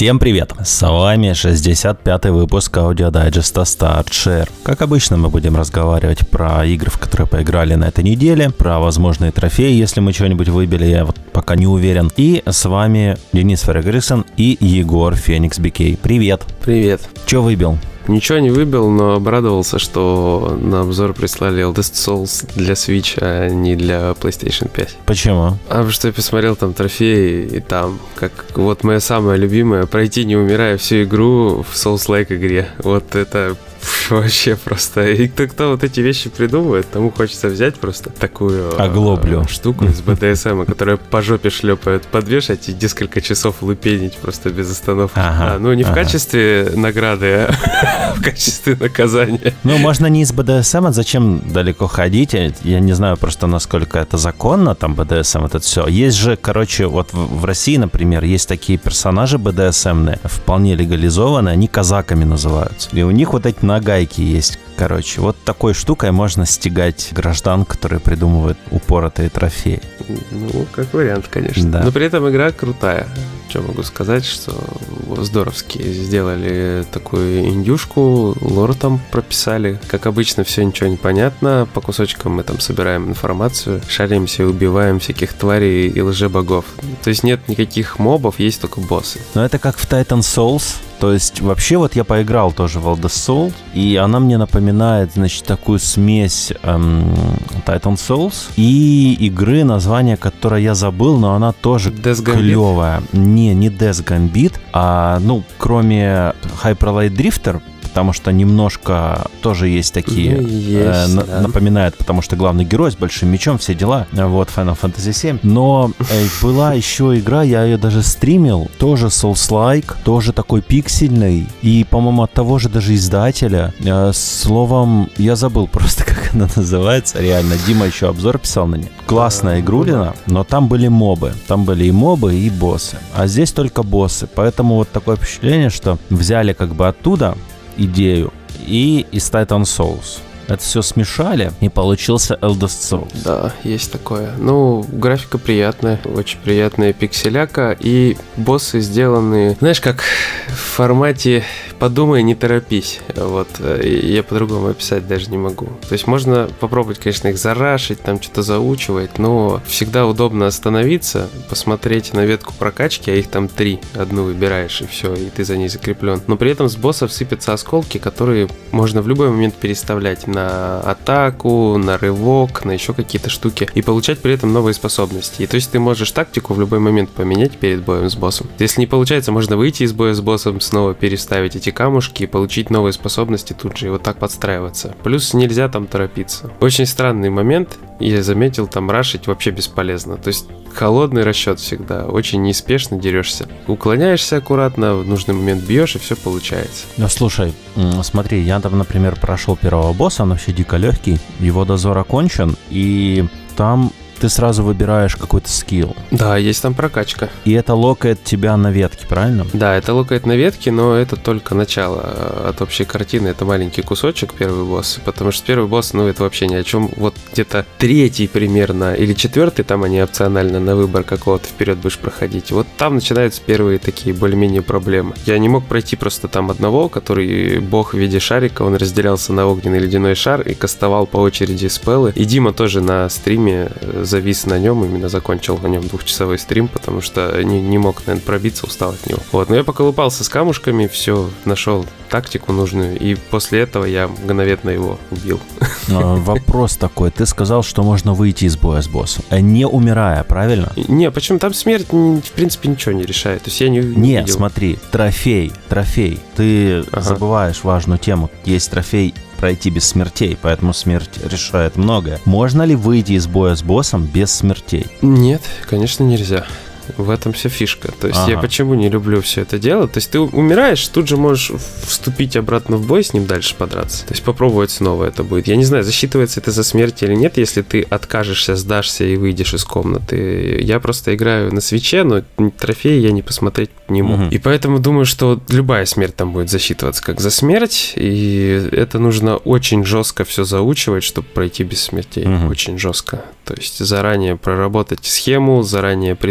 Всем привет! С вами 65-й выпуск аудиодайджеста StartShare. Как обычно, мы будем разговаривать про игры, в которые поиграли на этой неделе, про возможные трофеи, если мы что-нибудь выбили, я вот пока не уверен. И с вами Денис Ферригрисон и Егор Феникс BK. Привет! Привет! Че выбил? Ничего не выбил, но обрадовался, что на обзор прислали Eldest Souls для Switch, а не для PlayStation 5. Почему? Потому что я посмотрел там трофеи, и там, как вот моя самая любимая, пройти не умирая всю игру в Souls-like игре. Вот это вообще просто. И кто вот эти вещи придумывает, тому хочется взять просто такую оглоблю штуку из BDSM, которая по жопе шлепает, подвешать и несколько часов лупенить просто без остановки. Ну, не в качестве награды, а в качестве наказания. Ну, можно не из BDSM, а зачем далеко ходить? Я не знаю просто, насколько это законно, там, BDSM, это все. Есть же, короче, вот в России, например, есть такие персонажи BDSM-ные, вполне легализованные, они казаками называются. И у них вот эти нагайки есть. Короче, вот такой штукой можно стягать граждан, которые придумывают упоротые трофеи. Ну, как вариант, конечно. Да. Но при этом игра крутая. Что могу сказать, что здоровски сделали такую индюшку, лор там прописали. Как обычно, все ничего не понятно. По кусочкам мы там собираем информацию, шаримся и убиваем всяких тварей и лжебогов. То есть нет никаких мобов, есть только боссы. Но это как в Titan Souls. То есть вообще вот я поиграл тоже в Eldest Souls, и она мне напоминает, значит, такую смесь Titan Souls и игры, название которой я забыл, но она тоже клевая. Не Death Gambit, а, ну, кроме Hyper Light Drifter, потому что немножко тоже есть такие, напоминает, потому что главный герой с большим мечом, все дела, вот, Final Fantasy 7. Но была еще игра, я ее даже стримил, тоже Souls-like, тоже такой пиксельный, и, по-моему, от того же даже издателя. Словом, я забыл просто, как она называется, реально. Дима еще обзор писал на нее. Классная игрулина, но там были мобы. Там были и мобы, и боссы. А здесь только боссы, поэтому вот такое впечатление, что взяли как бы оттуда идею и из Titan Souls. Это все смешали, и получился Eldest Souls. Да, есть такое. Ну, графика приятная, очень приятная пикселяка, и боссы сделаны, знаешь, как в формате «подумай, не торопись». Вот, я по-другому описать даже не могу. То есть можно попробовать, конечно, их зарашить, там что-то заучивать, но всегда удобно остановиться, посмотреть на ветку прокачки, а их там 3, одну выбираешь, и все, и ты за ней закреплен. Но при этом с боссов сыпятся осколки, которые можно в любой момент переставлять на атаку, на рывок, на еще какие-то штуки и получать при этом новые способности. И то есть ты можешь тактику в любой момент поменять перед боем с боссом. Если не получается, можно выйти из боя с боссом, снова переставить эти камушки и получить новые способности тут же и вот так подстраиваться. Плюс нельзя там торопиться. Очень странный момент, я заметил, там рашить вообще бесполезно. То есть холодный расчет всегда, очень неспешно дерешься. Уклоняешься аккуратно, в нужный момент бьешь, и все получается. Ну, слушай, смотри, я там, например, прошел первого босса, он вообще дико легкий, его дозор окончен, и там ты сразу выбираешь какой-то скилл. Да, есть там прокачка. И это локает тебя на ветке, правильно? Да, это локает на ветке, но это только начало от общей картины. Это маленький кусочек, первый босс. Потому что первый босс, ну, это вообще ни о чем. Вот где-то 3-й примерно, или 4-й, там они опционально на выбор какого-то вперед будешь проходить. Вот там начинаются первые такие более-менее проблемы. Я не мог пройти просто там одного, который бог в виде шарика, он разделялся на огненный и ледяной шар и кастовал по очереди спеллы. И Дима тоже на стриме завис на нем, именно закончил на нем 2-часовой стрим, потому что не мог, наверное, пробиться, устал от него. Вот, но я поколупался с камушками, все, нашел тактику нужную, и после этого я мгновенно его убил. Вопрос такой, ты сказал, что можно выйти из боя с боссом, не умирая, правильно? Не, почему? Там смерть, в принципе, ничего не решает, то есть я не видел. Смотри, трофей, ты забываешь важную тему, есть трофей пройти без смертей, поэтому смерть решает многое. Можно ли выйти из боя с боссом без смертей? Нет, конечно, нельзя. В этом вся фишка. То есть я почему не люблю все это дело? То есть ты умираешь, тут же можешь вступить обратно в бой, с ним дальше подраться. То есть попробовать снова это будет. Я не знаю, засчитывается это за смерть или нет, если ты откажешься, сдашься и выйдешь из комнаты. Я просто играю на свитче, но трофеи я не посмотреть не мог. И поэтому думаю, что любая смерть там будет засчитываться как за смерть, и это нужно очень жестко все заучивать, чтобы пройти без смертей. Очень жестко. То есть заранее проработать схему, заранее придумать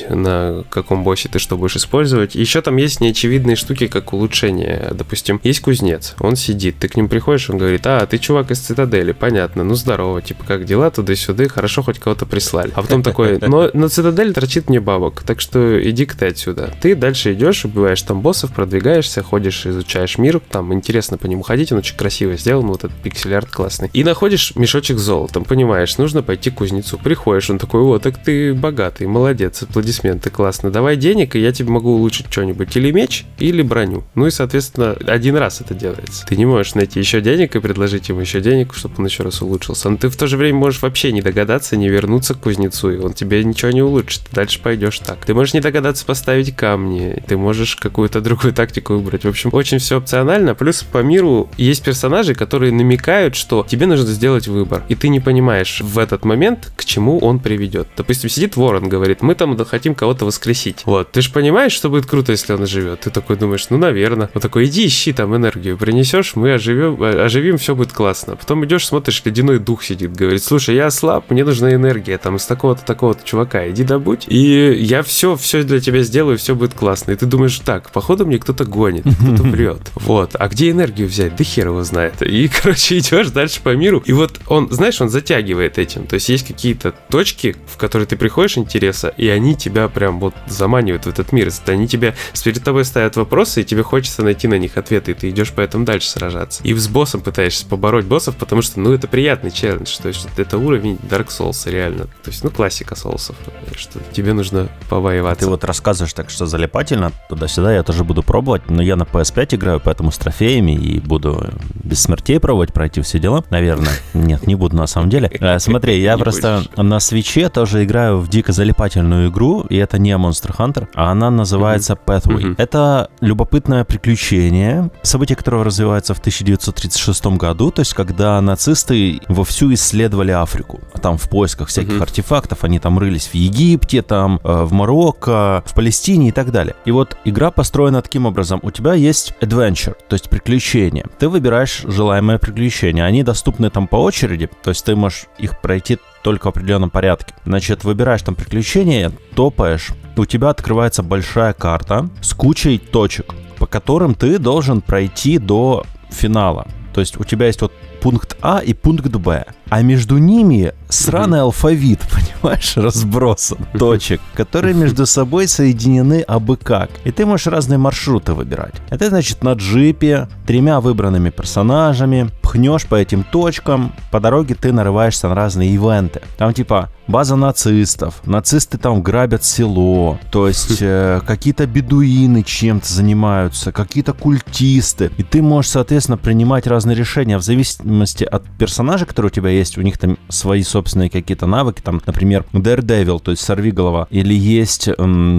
на каком боссе ты что будешь использовать. Еще там есть неочевидные штуки, как улучшение. Допустим, есть кузнец, он сидит, ты к ним приходишь, он говорит: а, ты чувак из Цитадели, понятно, ну здорово, типа, как дела, туда-сюда, хорошо, хоть кого-то прислали. А потом такой: но Цитадель торчит мне бабок, так что иди-ка ты отсюда. Ты дальше идешь, убиваешь там боссов, продвигаешься, ходишь, изучаешь мир, там интересно по нему ходить, он очень красиво сделан, вот этот пиксель-арт классный. И находишь мешочек с золотом, понимаешь, нужно пойти к кузнецу. Приходишь, он такой: о, так ты богатый, молодец, аплодисменты, классно, давай денег, и я тебе могу улучшить что-нибудь, или меч, или броню. Ну и, соответственно, один раз это делается. Ты не можешь найти еще денег и предложить ему еще денег, чтобы он еще раз улучшился. Но ты в то же время можешь вообще не догадаться, не вернуться к кузнецу, и он тебе ничего не улучшит. Дальше пойдешь так. Ты можешь не догадаться поставить камни, ты можешь какую-то другую тактику выбрать. В общем, очень все опционально. Плюс по миру есть персонажи, которые намекают, что тебе нужно сделать выбор, и ты не понимаешь в этот момент, к чему он приведет. Допустим, сидит ворон, говорит: мы там хотим кого-то воскресить. Вот, ты же понимаешь, что будет круто, если он оживет. Ты такой думаешь: ну, наверное. Он такой: иди ищи там энергию, принесешь, мы оживим, все будет классно. Потом идешь, смотришь, ледяной дух сидит, говорит: слушай, я слаб, мне нужна энергия там из такого-то чувака, иди добудь, и я все для тебя сделаю, все будет классно. И ты думаешь: так, походу мне кто-то гонит, кто-то врет. Вот, а где энергию взять? Да хер его знает. И, короче, идешь дальше по миру, и вот он, знаешь, он затягивает этим. То есть есть какие-то точки, в которые ты приходишь интереса, и они тебя прям вот заманивают в этот мир. Они тебе, перед тобой ставят вопросы, и тебе хочется найти на них ответы, и ты идешь поэтому дальше сражаться. И с боссом пытаешься побороть боссов, потому что, ну, это приятный челлендж, то есть это уровень Dark Souls реально. То есть, ну, классика соусов, что тебе нужно повоеваться. Ты вот рассказываешь так, что залипательно, туда-сюда я тоже буду пробовать, но я на PS5 играю, поэтому с трофеями, и буду без смертей пробовать пройти все дела, наверное. Нет, не буду на самом деле. Смотри, я просто на Switch'е тоже играю в дико залипательную игру, и это не Monster Hunter, а она называется Pathway. Это любопытное приключение, события которого развиваются в 1936 году, то есть когда нацисты вовсю исследовали Африку. Там в поисках всяких артефактов, они там рылись в Египте, там в Марокко, в Палестине и так далее. И вот игра построена таким образом. У тебя есть adventure, то есть приключения. Ты выбираешь желаемое приключение. Они доступны там по очереди, то есть ты можешь их пройти только в определенном порядке. Значит, выбираешь там приключения, топаешь, у тебя открывается большая карта с кучей точек, по которым ты должен пройти до финала. То есть у тебя есть вот пункт А и пункт Б, а между ними сраный алфавит, понимаешь, разбросан точек, которые между собой соединены абы как. И ты можешь разные маршруты выбирать. Это значит на джипе, 3 выбранными персонажами, пхнешь по этим точкам, по дороге ты нарываешься на разные ивенты. Там типа база нацистов, нацисты там грабят село, то есть какие-то бедуины чем-то занимаются, какие-то культисты. И ты можешь, соответственно, принимать разные решения в зависимости от персонажа, который у тебя есть. У них там свои собственные какие-то навыки, там, например, Daredevil, то есть сорвиголова, или есть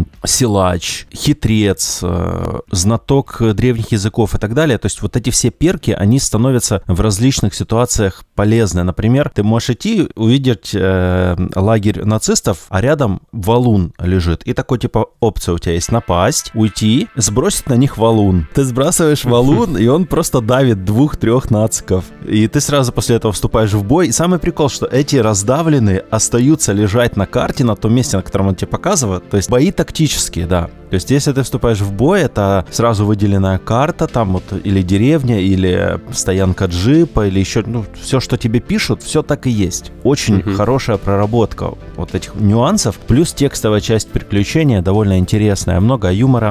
силач, хитрец, знаток древних языков и так далее. То есть вот эти все перки, они становятся в различных ситуациях полезны. Например, ты можешь идти, увидеть лагерь нацистов, а рядом валун лежит. И такой типа опция у тебя есть: напасть, уйти, сбросить на них валун. Ты сбрасываешь валун, и он просто давит 2-3 нациков. И ты сразу после этого вступаешь в бой. И самый прикол, что эти раздавленные остаются лежать на карте, на том месте, на котором он тебе показывает. То есть бои тактические, да. То есть если ты вступаешь в бой, это сразу выделенная карта, там вот или деревня, или стоянка джипа, или еще, ну, все, что тебе пишут, все так и есть. Очень хорошая проработка вот этих нюансов. Плюс текстовая часть приключения довольно интересная. Много юмора,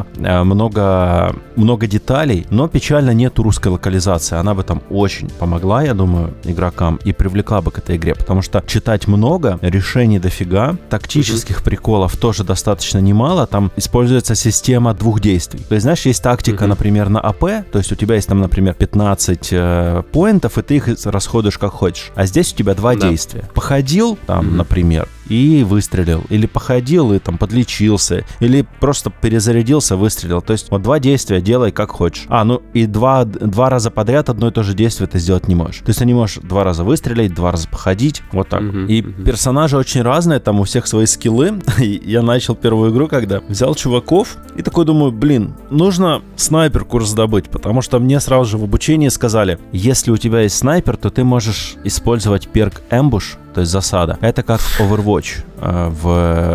много деталей, но печально нету русской локализации. Она бы там очень помогла, я думаю, игрокам и привлекла бы к этой игре, потому что читать много, решений дофига, тактических приколов тоже достаточно немало. Там используется система 2 действий. То есть, знаешь, есть тактика, например, на АП, то есть у тебя есть там, например, 15 поинтов, и ты их расходуешь как хочешь. А здесь у тебя 2 действия. Походил там, например, и выстрелил. Или походил и там подлечился. Или просто перезарядился, выстрелил. То есть вот 2 действия делай как хочешь. Ну и 2 раза подряд одно и то же действие ты сделать не можешь. То есть ты не можешь 2 раза выстрелить, 2 раза походить. Вот так. И персонажи очень разные, там у всех свои скиллы. Я начал первую игру, когда взял чуваков и такой думаю: блин, нужно снайперку раздобыть, потому что мне сразу же в обучении сказали: если у тебя есть снайпер, то ты можешь использовать перк Ambush. то есть засада. Это как Overwatch в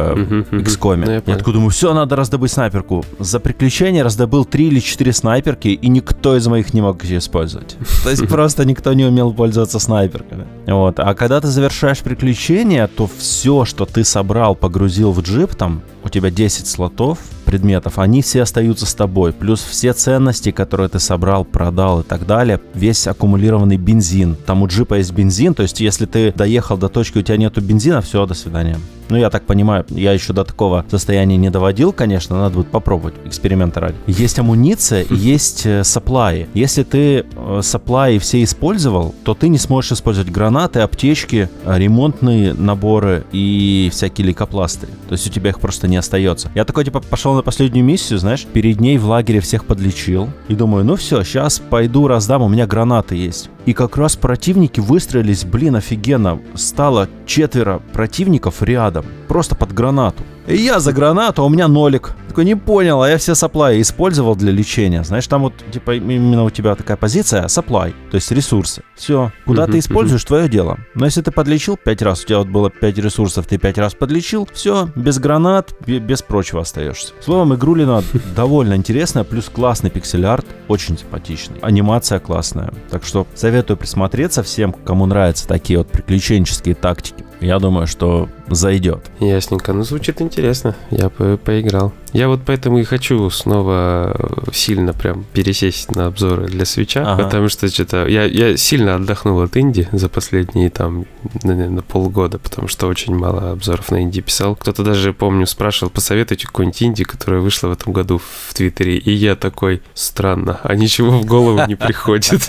XCOM. Я такой думаю, все, надо раздобыть снайперку. За приключение раздобыл 3 или 4 снайперки, и никто из моих не мог ее использовать. То есть просто никто не умел пользоваться снайперками. Вот. А когда ты завершаешь приключение, то все, что ты собрал, погрузил в джип, там у тебя 10 слотов предметов, они все остаются с тобой. Плюс все ценности, которые ты собрал, продал и так далее. Весь аккумулированный бензин. Там у джипа есть бензин, то есть если ты доехал до точки, у тебя нету бензина, все, до свидания. Ну, я так понимаю, я еще до такого состояния не доводил, конечно, надо будет попробовать, эксперименты ради. Есть амуниция, есть сапплаи. Если ты сапплаи все использовал, то ты не сможешь использовать гранаты, аптечки, ремонтные наборы и всякие лейкопластыри. То есть у тебя их просто не остается. Я такой, типа, пошел на последнюю миссию, знаешь, перед ней в лагере всех подлечил. И думаю, ну все, сейчас пойду раздам, у меня гранаты есть. И как раз противники выстроились, блин, офигенно. Стало 4 противников рядом, просто под гранату. И я за гранату, а у меня нолик. Такой, не понял, а я все сапплаи использовал для лечения. Знаешь, там вот, типа, именно у тебя такая позиция, сапплай, то есть ресурсы. Все, куда ты используешь, твое дело. Но если ты подлечил 5 раз, у тебя вот было 5 ресурсов, ты 5 раз подлечил, все, без гранат, без прочего остаешься. Словом, игрулина довольно интересная, плюс классный пиксель-арт, очень симпатичный. Анимация классная. Так что советую присмотреться всем, кому нравятся такие вот приключенческие тактики. Я думаю, что зайдет. Ясненько. Ну, звучит интересно. Я поиграл. Я вот поэтому и хочу снова сильно прям пересесть на обзоры для Свитча, потому что что-то я сильно отдохнул от инди за последние там, наверное, полгода, потому что очень мало обзоров на инди писал. Кто-то даже, помню, спрашивал, посоветуйте какую-нибудь инди, которая вышла в этом году в Твиттере, и я такой, странно, а ничего в голову не приходит.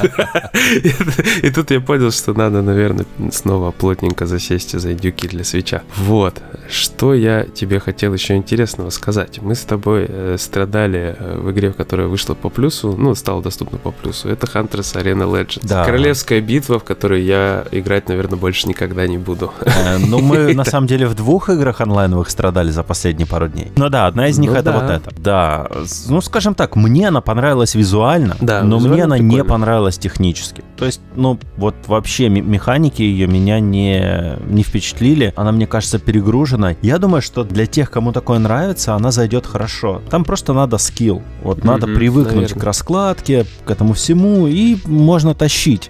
И тут я понял, что надо, наверное, снова плотненько засесть за индюки для Свитча. Вот, что я тебе хотел еще интересного сказать. Мы с тобой страдали в игре, которая вышла по плюсу, ну, стала доступна по плюсу. Это Hunter's Arena Legends. Да. Королевская битва, в которой я играть, наверное, больше никогда не буду. Ну, мы, на самом деле, в 2 играх онлайновых страдали за последние пару дней. Ну да, одна из них это вот эта. Да, ну, скажем так, мне она понравилась визуально, но мне она не понравилась технически. То есть, ну, вот вообще механики ее меня не впечатлили. Она, мне кажется, перегружена. Я думаю, что для тех, кому такое нравится, она зайдет хорошо. Там просто надо скилл. Вот надо привыкнуть к раскладке, к этому всему, и можно тащить.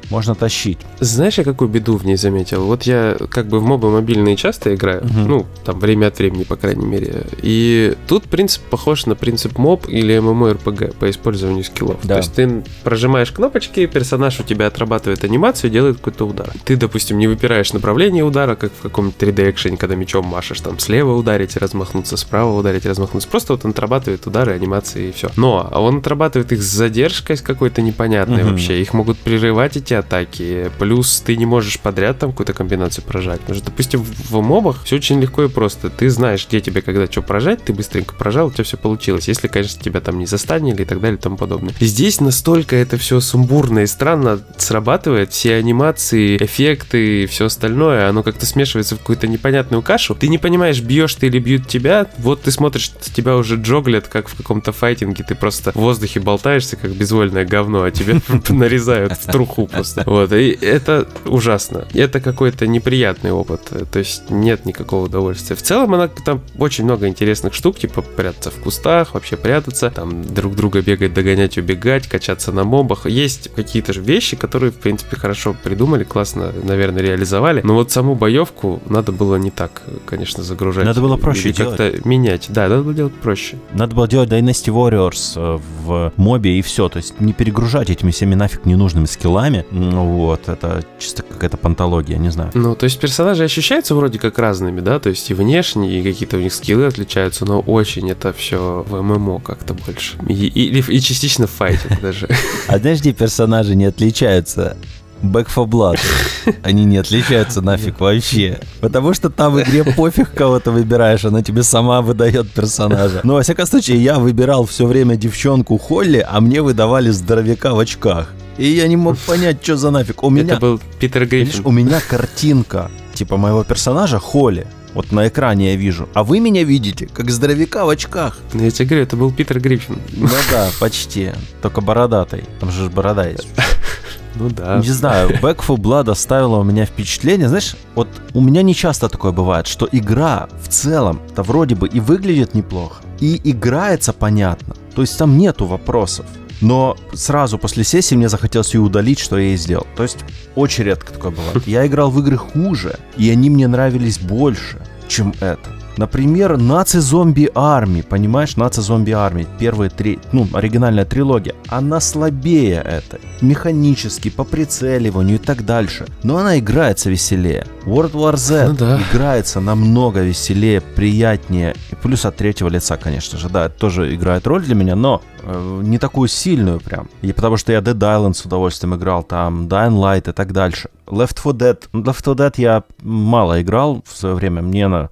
Знаешь, я какую беду в ней заметил? Вот я как бы в мобы мобильные часто играю, ну, там время от времени, по крайней мере. И тут принцип похож на принцип моб или MMORPG по использованию скиллов. Да. То есть ты прожимаешь кнопочки, персонаж у тебя отрабатывает анимацию, делает какой-то удар. Ты, допустим, не выбираешь направление удара, как в каком-нибудь 3D-экшене, когда мечом машешь, там слева ударить и размахнуться, справа ударить и размахнуться. Просто вот он отрабатывает удары, анимации и все. Но он отрабатывает их с задержкой, с какой-то непонятной вообще. Их могут прерывать эти атаки. Плюс ты не можешь подряд там какую-то комбинацию прожать. Потому что, допустим, в мобах все очень легко и просто. Ты знаешь, где тебе когда что прожать, ты быстренько прожал, у тебя все получилось. Если, конечно, тебя там не застанили и так далее и тому подобное. И здесь настолько это все сумбурно и странно срабатывает. Все анимации, эффекты и все остальное, оно как-то смешивается в какую-то непонятную кашу. Ты не понимаешь, бьешь ты или бьют тебя. Вот ты смотришь, тебя уже джоглят, как в каком-то файтинге. Ты просто в воздухе болтаешься, как безвольное говно, а тебя нарезают в труху просто. Вот, и это ужасно. Это какой-то неприятный опыт. То есть нет никакого удовольствия. В целом, она там очень много интересных штук, типа прятаться в кустах, вообще прятаться, там друг друга бегать, догонять, убегать, качаться на мобах. Есть какие-то же вещи, которые, в принципе, хорошо придумали, классно, наверное, реализовали. Но вот саму боевку надо было не так, конечно, загружать. Надо было проще делать. Как-то менять. Да, надо было делать проще. Надо было делать Dynasty Warriors в мобе и все. То есть не перегружать этими всеми нафиг ненужными скиллами. Вот, это чисто какая-то пантология, не знаю. Ну, то есть персонажи ощущаются вроде как разными, да? То есть и внешне, и какие-то у них скиллы отличаются, но очень это все в ММО как-то больше. И частично в файте даже. А знаешь, где персонажи не отличаются? Back 4 Blood. Они не отличаются нафиг вообще. Потому что там в игре пофиг, кого ты выбираешь, она тебе сама выдает персонажа. Но, во всяком случае, я выбирал все время девчонку Холли, а мне выдавали здоровяка в очках. И я не мог понять, что за нафиг. Это был Питер Гриффин. У меня картинка, типа моего персонажа Холли. Вот на экране я вижу. А вы меня видите, как здоровяка в очках. Я тебе говорю, это был Питер Гриффин. Ну да, почти. Только бородатый. Там же борода есть. Ну да. Не знаю, Back 4 Blood оставила у меня впечатление. Знаешь, вот у меня не часто такое бывает, что игра в целом-то вроде бы и выглядит неплохо, и играется понятно. То есть там нету вопросов. Но сразу после сессии мне захотелось ее удалить, что я и сделал. То есть очень редко такое бывает. Я играл в игры хуже, и они мне нравились больше, чем это. Например, Nazi Zombie Army, понимаешь, Nazi Zombie Army, первые три, оригинальная трилогия, она слабее этой, механически, по прицеливанию и так дальше, но она играется веселее. World War Z играется намного веселее, приятнее, и плюс от третьего лица, конечно же, да, это тоже играет роль для меня, но не такую сильную прям, и потому что я Dead Island с удовольствием играл, там, Dying Light и так дальше. Left 4 Dead я мало играл в свое время, мне она,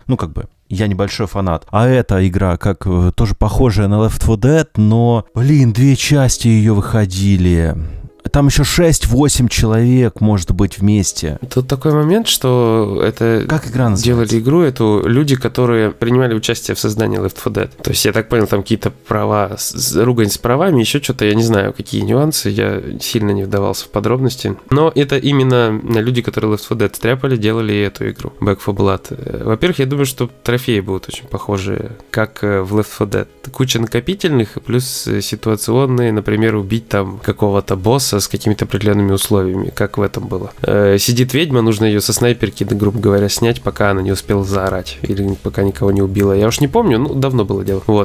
я небольшой фанат. А эта игра, как тоже похожая на Left 4 Dead, но, 2 части ее выходили. Там еще 6-8 человек, может быть, вместе. Тут такой момент, что это как игра называется? Делали игру эту люди, которые принимали участие в создании Left 4 Dead. То есть, я так понял, там какие-то права, ругань с правами, еще что-то, я не знаю, какие нюансы, я сильно не вдавался в подробности. Но это именно люди, которые Left 4 Dead стряпали, делали эту игру, Back 4 Blood. Во-первых, я думаю, что трофеи будут очень похожи, как в Left 4 Dead. Куча накопительных, плюс ситуационные, например, убить там какого-то босса с какими-то определенными условиями, как в этом было. Сидит ведьма, нужно ее со снайперки, грубо говоря, снять, пока она не успела заорать, или пока никого не убила. Я уж не помню, давно было дело. Вот,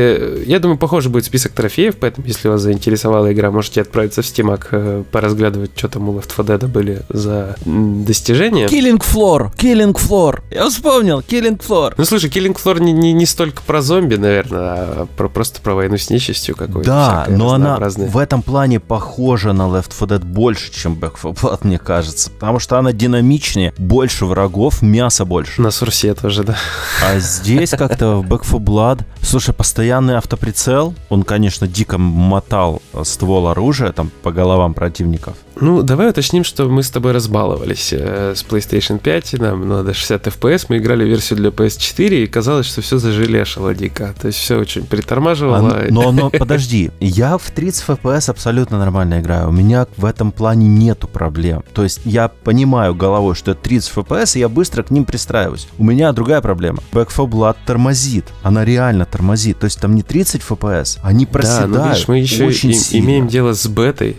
и я думаю, похоже будет список трофеев, поэтому, если вас заинтересовала игра, можете отправиться в Steam, поразглядывать, что там у Left 4 Dead были за достижения. Killing Floor! Я вспомнил, Killing Floor! Ну, слушай, Killing Floor не столько про зомби, наверное, а просто про войну с нечистью какой-то. Да, но она в этом плане похожа на Left 4 Dead больше, чем Back 4 Blood, мне кажется. Потому что она динамичнее, больше врагов, мяса больше. На Сурсе тоже, да. А здесь как-то в Back 4 Blood... Слушай, постоянный автоприцел, он, конечно, дико мотал ствол оружия там по головам противников. Ну, давай уточним, что мы с тобой разбаловались с PlayStation 5, нам надо 60 FPS, мы играли в версию для PS4, и казалось, что все зажелешило дико, то есть все очень притормаживало. Но подожди, я в 30 FPS абсолютно нормально играю, у меня в этом плане нету проблем, то есть я понимаю головой, что это 30 FPS, и я быстро к ним пристраиваюсь. У меня другая проблема, Back 4 Blood тормозит, она реально тормозит, то есть там не 30 FPS, они проседают. Да, но видишь, мы еще имеем дело с бетой,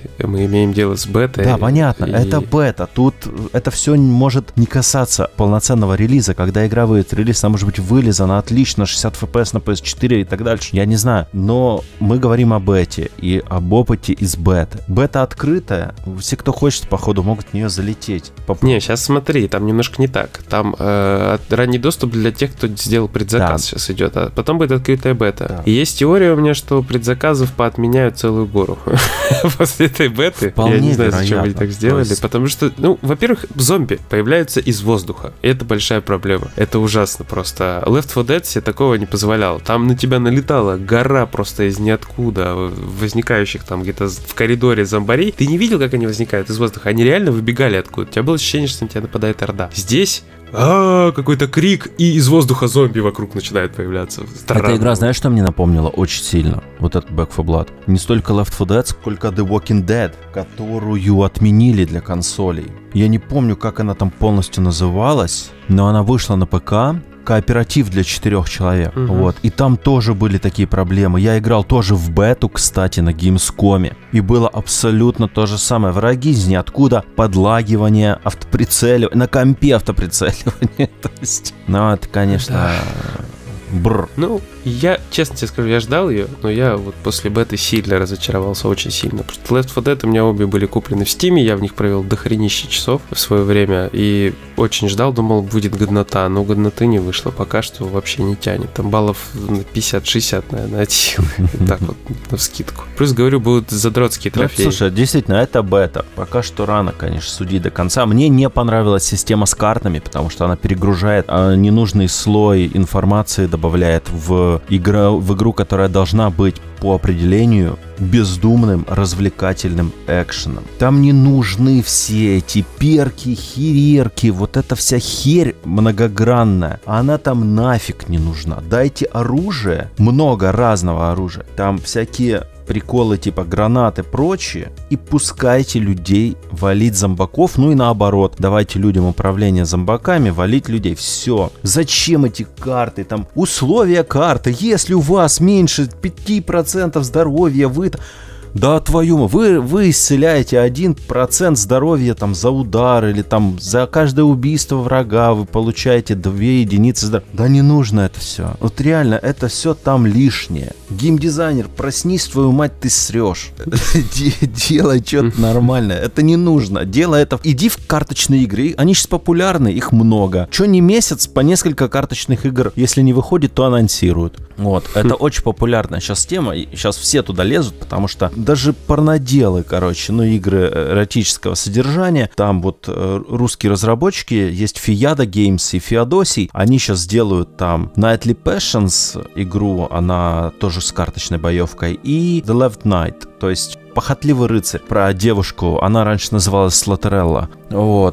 Да, понятно, это бета. Тут это все может не касаться полноценного релиза. Когда игра выйдет в релиз, она может быть вылизана отлично, 60 FPS на PS4 и так дальше. Я не знаю. Но мы говорим о бете и об опыте из беты. Бета открытая. Все, кто хочет, походу, могут в нее залететь. Не, сейчас смотри, там немножко не так. Там ранний доступ для тех, кто сделал предзаказ, сейчас идет. А потом будет открытая бета. Да. И есть теория у меня, что предзаказов поотменяют целую гору после этой беты. Я не знаю, зачем они так сделали, потому что, во-первых, зомби появляются из воздуха, и это большая проблема, это ужасно просто. Left 4 Dead себе такого не позволял, там на тебя налетала гора просто из ниоткуда, возникающих там где-то в коридоре зомбарей, ты не видел, как они возникают из воздуха, они реально выбегали откуда, у тебя было ощущение, что на тебя нападает орда. Здесь какой-то крик, и из воздуха зомби вокруг начинает появляться. Странно. Эта игра, знаешь, что мне напомнила очень сильно? Вот этот Back 4 Blood. Не столько Left 4 Dead, сколько The Walking Dead, которую отменили для консолей. Я не помню, как она там полностью называлась, но она вышла на ПК. Кооператив для 4 человек. Вот. И там тоже были такие проблемы. Я играл тоже в бету, кстати, на Gamescom. И было абсолютно то же самое. Враги из ниоткуда, подлагивание, автоприцеливание, на компе автоприцеливание. То есть, это, конечно... Бррр. Я, честно тебе скажу, я ждал ее, но я вот после беты сильно разочаровался, очень сильно. Просто Left 4 Dead у меня обе были куплены в Steam, я в них провел дохренище часов в свое время, и очень ждал, думал, будет годнота, но годноты не вышло, пока что вообще не тянет. Там баллов 50-60, наверное, от силы, так вот, навскидку. Плюс, говорю, будут задротские трофеи. Слушай, действительно, это бета. Пока что рано, конечно, судить до конца. Мне не понравилась система с картами, потому что она перегружает ненужный слой информации, добавляет в игру, которая должна быть по определению бездумным развлекательным экшеном. Там не нужны все эти перки, херерки, вот эта вся херь многогранная. Она там нафиг не нужна. Дайте оружие, много разного оружия. Там всякие приколы типа гранаты, прочее, и пускайте людей валить зомбаков, ну и наоборот, давайте людям управление зомбаками, валить людей, все. Зачем эти карты, там, условия карты, если у вас меньше 5% здоровья, вы... Да твою, вы исцеляете 1% здоровья там за удар или там за каждое убийство врага вы получаете 2 единицы здоровья. Да не нужно это все. Вот реально, это все там лишнее. Геймдизайнер, проснись, твою мать, ты срешь. Делай что-то нормальное. Это не нужно. Делай это. Иди в карточные игры. Они сейчас популярны, их много. Че не месяц, по несколько карточных игр, если не выходит, то анонсируют. Вот. Это очень популярная сейчас тема. И сейчас все туда лезут, потому что даже порноделы, короче, ну, игры эротического содержания, там вот русские разработчики, есть Фиада Games и Феодосий, они сейчас делают там Nightly Passions игру, она тоже с карточной боевкой, и The Left Knight, то есть Похотливый рыцарь, про девушку, она раньше называлась Слатерелла. Вот.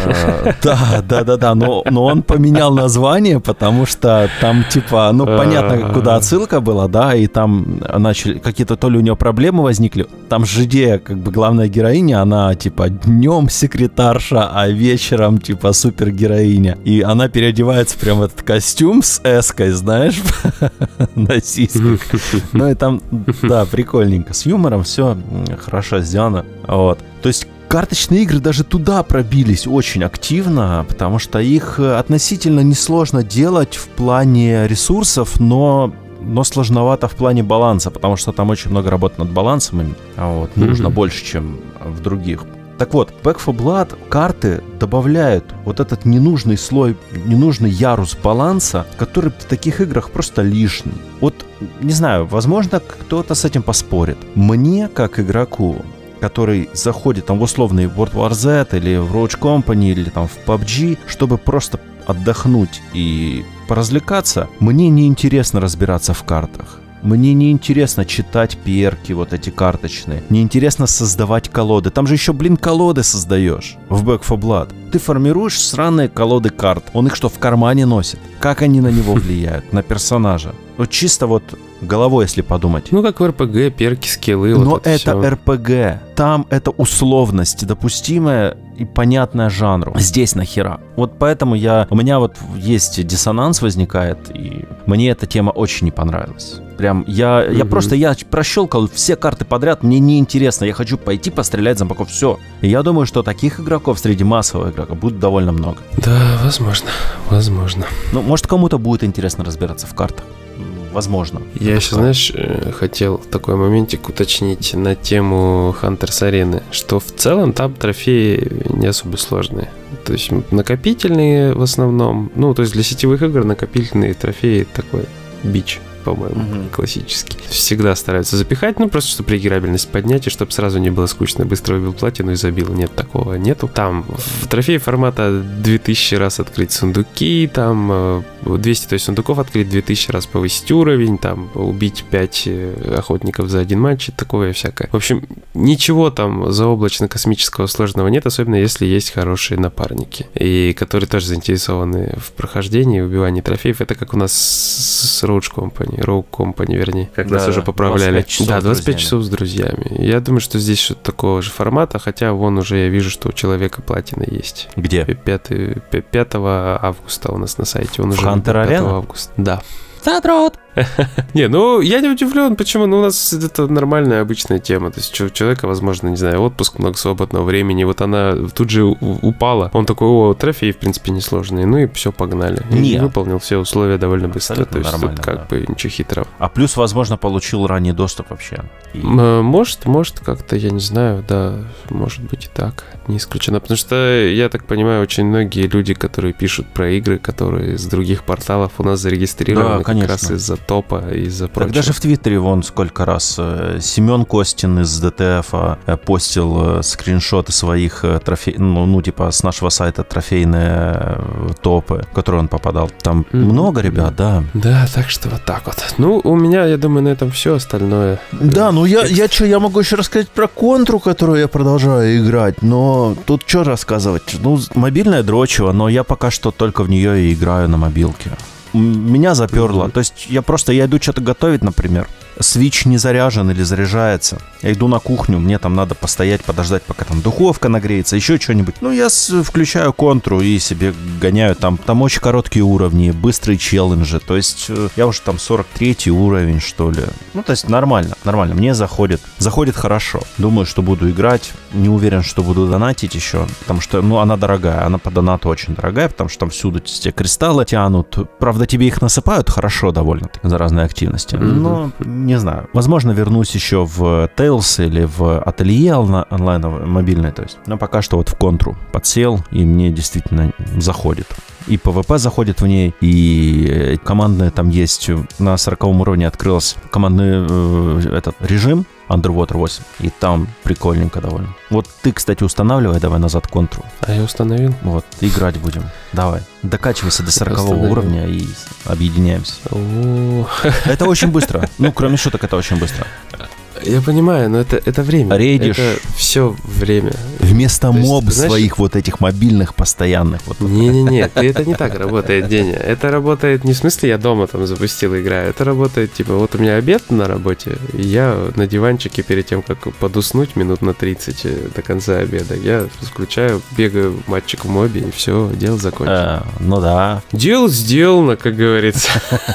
Да, но он поменял название, потому что там типа, ну понятно, куда отсылка была, да, и там начали какие-то, то ли у нее проблемы возникли. Там же идея, как бы главная героиня, она типа днем секретарша, а вечером типа супергероиня. И она переодевается прям в этот костюм с эской, знаешь, на сиськах. Ну и там, да, прикольненько, с юмором все хорошо сделано. Вот. То есть карточные игры даже туда пробились очень активно, потому что их относительно несложно делать в плане ресурсов, но сложновато в плане баланса, потому что там очень много работы над балансом. Вот. Нужно больше, чем в других. Так вот, Back 4 Blood карты добавляют вот этот ненужный слой, ненужный ярус баланса, который в таких играх просто лишний. Вот, не знаю, возможно, кто-то с этим поспорит. Мне, как игроку, который заходит там в условный World War Z или в Roach Company или там в PUBG, чтобы просто отдохнуть и поразвлекаться, мне неинтересно разбираться в картах. Мне неинтересно читать перки вот эти карточные. Неинтересно создавать колоды. Там же еще, колоды создаешь в Back 4 Blood. Ты формируешь сраные колоды карт. Он их что, в кармане носит? Как они на него влияют? На персонажа? Вот чисто вот головой, если подумать. Ну, как в РПГ, перки, скиллы. Но вот это РПГ. Там это условность, допустимая и понятная жанру. Здесь нахера. Вот поэтому у меня вот есть диссонанс возникает, и мне эта тема очень не понравилась. Прям я прощелкал все карты подряд, мне неинтересно, я хочу пойти пострелять зомбаков, все. И я думаю, что таких игроков среди массового игрока будет довольно много. Да, возможно. Ну, может, кому-то будет интересно разбираться в картах. Возможно. Я еще, знаешь, хотел такой моментик уточнить на тему Hunters Arena, что в целом там трофеи не особо сложные. То есть накопительные в основном, ну, то есть для сетевых игр накопительные трофеи такой бич, по-моему, классический. Всегда стараются запихать, ну, просто чтобы реиграбельность поднять, и чтобы сразу не было скучно. Быстро убил платину и забил. Нет, такого нету. Там в трофеи формата 2000 раз открыть сундуки, там 200, то есть сундуков открыть, 2000 раз повысить уровень, там убить 5 охотников за один матч, такое всякое. В общем, ничего там заоблачно-космического сложного нет, особенно если есть хорошие напарники, и которые тоже заинтересованы в прохождении и убивании трофеев. Это как у нас с Rogue Company, вернее, как нас уже поправляли. 25 часов с друзьями. Я думаю, что здесь что-то такого же формата, хотя вон уже я вижу, что у человека платина есть. Где? 5 августа у нас на сайте. Он уже Hunter 5 Arena? августа. Да. Задрот! Не, ну, я не удивлен, почему. Ну, у нас это нормальная, обычная тема. То есть у человека, возможно, не знаю, отпуск, много свободного времени. Вот она тут же упала. Он такой, трофеи, в принципе, несложные. Ну и все, погнали. И выполнил все условия довольно быстро. То есть тут как бы ничего хитрого. А плюс, возможно, получил ранний доступ вообще. Может, как-то, я не знаю, да, может быть и так. Не исключено. Потому что, я так понимаю, очень многие люди, которые пишут про игры, которые с других порталов у нас зарегистрированы, как раз из-за топа, из-за прочего. Так даже в Твиттере вон сколько раз Семен Костин из ДТФ постил скриншоты своих трофеев, ну, типа с нашего сайта трофейные топы, в которые он попадал. Там много ребят, да. Да, так что вот так вот. Ну, у меня, я думаю, на этом все остальное. Да, ну я могу еще рассказать про контру, которую я продолжаю играть, но тут что рассказывать? Ну, мобильная дрочево, но я пока что только в нее и играю на мобилке. Меня заперло. То есть я иду что-то готовить, например, Switch не заряжен или заряжается. Я иду на кухню, мне там надо постоять, подождать, пока там духовка нагреется, еще что-нибудь. Ну, я включаю контру и себе гоняю. Там очень короткие уровни, быстрые челленджи. То есть я уже там 43-й уровень, что ли. Ну, то есть нормально. Мне заходит хорошо. Думаю, что буду играть. Не уверен, что буду донатить еще, потому что, она дорогая. Она по донату очень дорогая, потому что там всюду те кристаллы тянут. Правда, тебе их насыпают хорошо довольно-таки за разные активности. Но, не знаю. Возможно, вернусь еще в Tales или в Ателье онлайновое, мобильное, то есть. Но пока что вот в контру подсел, и мне действительно заходит. И PvP заходит в ней, и командная там есть. На 40-м уровне открылся командный этот режим Underwater 8, и там прикольненько довольно. Вот ты, кстати, устанавливай, давай назад контру. А я установил. Вот, играть будем. Давай. Докачивайся до 40-го уровня и объединяемся. Это очень быстро. Ну, кроме шуток, это очень быстро. Я понимаю, но это время. Рейдишь. Это все время. Вместо моб своих вот этих мобильных постоянных. Не-не-не, это не так работает, Деня. Это работает не в смысле я дома там запустил, играю. Это работает типа вот у меня обед на работе, и я на диванчике перед тем, как подуснуть минут на 30 до конца обеда, я включаю, бегаю матчик в мобе, и все, дело закончено. Ну да. Дело сделано, как говорится.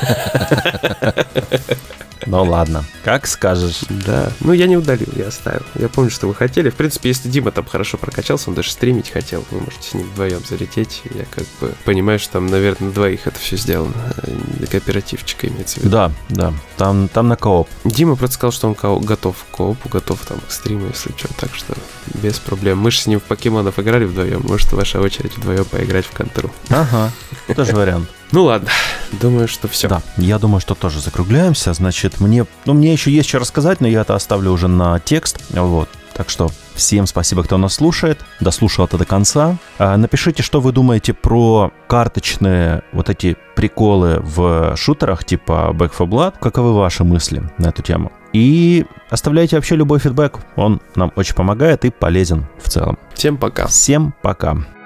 Ну ладно, как скажешь. Да, я не удалил, я оставил. Я помню, что вы хотели. В принципе, если Дима там хорошо прокачался, он даже стримить хотел, вы можете с ним вдвоем залететь. Я как бы понимаю, что там, наверное, на двоих это все сделано. Кооперативчик имеется в виду. Да, там на кооп. Дима просто сказал, что он готов к коопу, готов там к стриму, если что, так что без проблем. Мы же с ним в покемонов играли вдвоем, может, ваша очередь вдвоем поиграть в контру. Ага, тоже вариант. Ну ладно, думаю, что все. Да, я думаю, что тоже закругляемся. Значит, мне еще есть что рассказать, но я это оставлю уже на текст. Вот. Так что всем спасибо, кто нас слушает, дослушал это до конца. Напишите, что вы думаете про карточные вот эти приколы в шутерах типа Back 4 Blood. Каковы ваши мысли на эту тему? И оставляйте вообще любой фидбэк. Он нам очень помогает и полезен в целом. Всем пока. Всем пока.